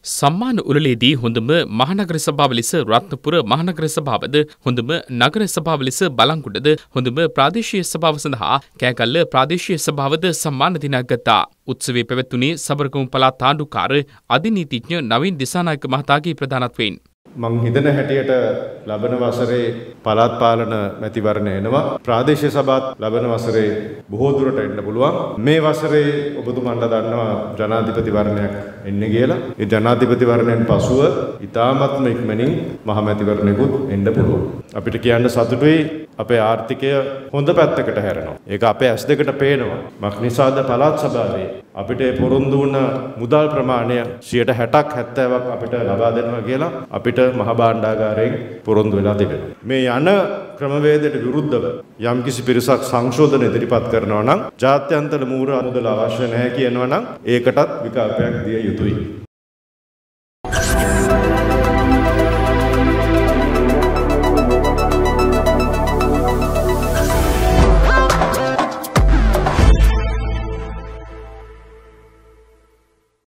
සම්මාන උළෙලේදී හොඳම මහනගර සභාව ලෙස රත්නපුර මහනගර සභාවද, හොඳම නගර සභාව ලෙස බලංගොඩද, හොඳම ප්‍රාදේශීය සභාව සඳහා කෑගල්ල ප්‍රාදේශීය සභාවද සම්මාන දිනක් ගත්තා. උත්සවයේ පැවැත්වුණේ සබරගමු පළාත් ආණ්ඩුකාර අධිනීතිඥ නවීන් දිසානායක මහතාගේ ප්‍රධානත්වයෙන්. මං හිතන හැටියට ලබන වසරේ පළාත් පාලන මැතිවරණ එනවා. ප්‍රාදේශීය සභාත් ලබන වසරේ බොහෝ දුරට එන්න පුළුවන්. මේ වසරේ ඔබතුමන්ලා දන්නවා ජනාධිපතිවරණයක් එන්නේ කියලා. ඒ ජනාධිපතිවරණයෙන් පසුව ඉතාමත්ම ඉක්මනින් මහ මැතිවරණයකුත් එන්න පුළුවන්. අපිට කියන්න සතුටුයි අපේ ආර්ථිකය හොඳ පැත්තකට හැරෙනවා. ඒක අපේ ඇස් දෙකට පේනවා. මක් නිසාද පළාත් සභාවේ අපිට පොරොන්දු වුණ මුදල් ප්‍රමාණය 60%ක් 70ක් අපිට ලබා දෙනවා කියලා අපිට මහ භාණ්ඩාගාරයෙන් පොරොන්දු වෙලා තිබෙනවා. මේ යන ක්‍රමවේදයට විරුද්ධව යම්කිසි පිරිසක් සංශෝධන ඉදිරිපත් කරනවා නම් ජාත්‍යන්තර මූල්‍ය මුදල අවශ්‍ය නැහැ කියනවා නම් ඒකටත් විකල්පයක් දිය යුතුයි.